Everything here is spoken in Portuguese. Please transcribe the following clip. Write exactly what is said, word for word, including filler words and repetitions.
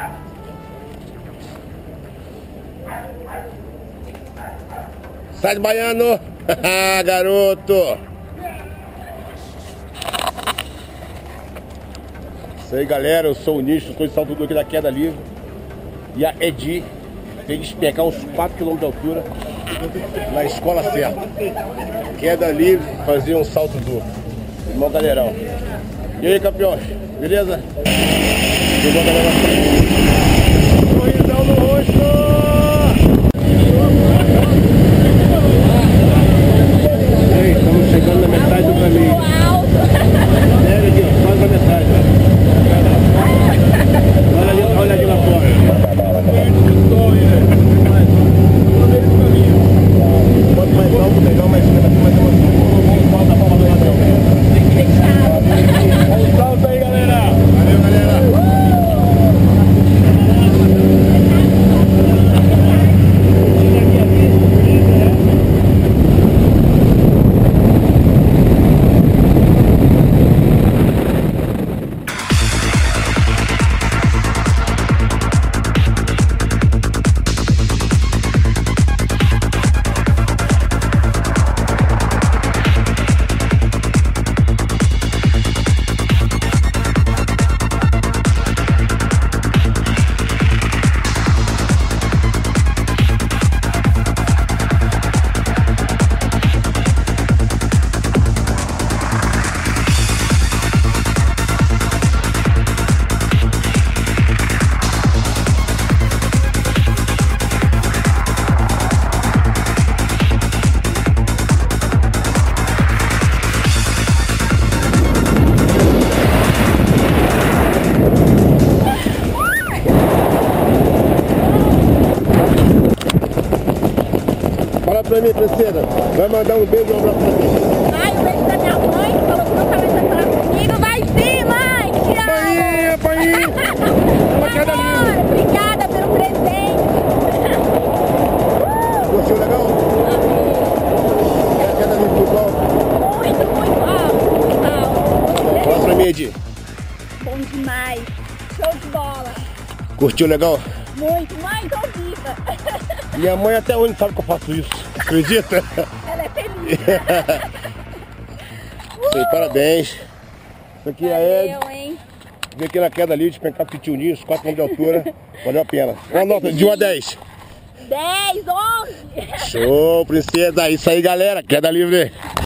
Sai do baiano! Garoto! Isso aí, galera, eu sou o Nicho, sou de Salto aqui da Queda Livre. E a Edi tem que despecar uns quatro quilômetros de altura na escola certa. Queda Livre, fazer um salto duplo. Irmão galerão. E aí, campeões? Beleza? Chegou a galera. Sorrisão no rosto! Estamos chegando na metade do caminho. Sério, aqui, ó, quase na metade. Olha ali, olha ali lá fora. Quanto mais alto, melhor, mais cima daqui, mais uma volta da palma do ladrão. Um salto aí, galera. Valeu, galera. Fala pra mim, princesa, vai mandar um beijo e um abraço pra mim. Ai, um beijo da minha mãe, que falou que nunca vai sentar comigo. Vai sim, mãe! Te amo! Painha, painha! Uma queda linda! Obrigada pelo presente! Gostou legal? É a queda linda do alto? Muito, muito alto! Muito alto! Fala pra mim, Edi. Bom demais! Show de bola! Curtiu legal? Muito! Mãe, tô viva! Minha mãe até hoje não sabe que eu faço isso. Acredita? Ela é feliz! Sei, parabéns. Isso aqui é Ed. Valeu, hein? Vem aqui na Queda Livre, despencar pitiu nisso, quatro metros de altura. Valeu a pena. Uma nota de um a dez. dez, onze! Show, princesa. Isso aí, galera. Queda Livre.